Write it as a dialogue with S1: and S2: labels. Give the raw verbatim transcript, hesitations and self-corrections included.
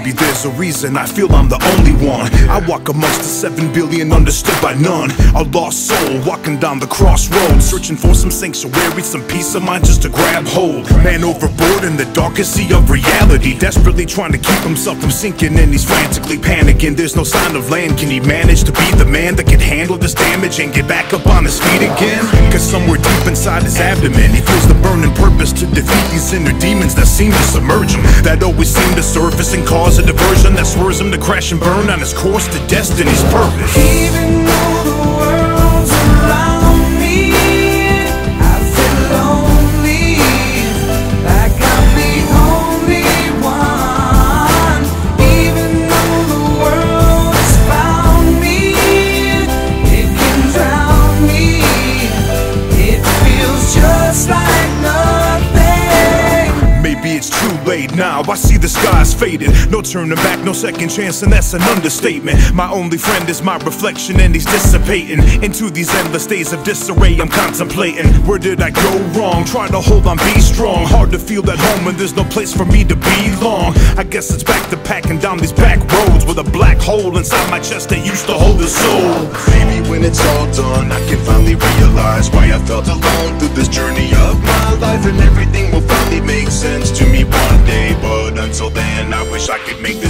S1: Maybe there's a reason I feel I'm the only one. I walk amongst the seven billion understood by none. A lost soul walking down the crossroads, searching for some sanctuary, some peace of mind just to grab hold. Man overboard in the darkest sea of reality, desperately trying to keep himself from sinking, and he's frantically panicking. There's no sign of land. Can he manage to be the man that can handle this damage and get back up on his feet again? Cause somewhere deep inside his abdomen, he feels the burning purpose to defeat these inner demons that seem to submerge him, that always seem to surface and cause a diversion that swerves him to crash and burn on his course to destiny's purpose.
S2: Even though the world's around me, I feel lonely, like I'm the only one. Even though the world has found me, it can drown me. It feels just like nothing.
S1: Maybe it's too late now, I see the skies faded. No turning back, no second chance, and that's an understatement. My only friend is my reflection, and he's dissipating into these endless days of disarray. I'm contemplating, where did I go wrong? Trying to hold on, be strong. Hard to feel at home when there's no place for me to belong. I guess it's back to packing down these back roads with a black hole inside my chest that used to hold a soul.
S3: Maybe when it's all done, I can finally realize why I felt alone through this journey of my life, and everything will finally make sense to me one day. But until then, I wish I could make this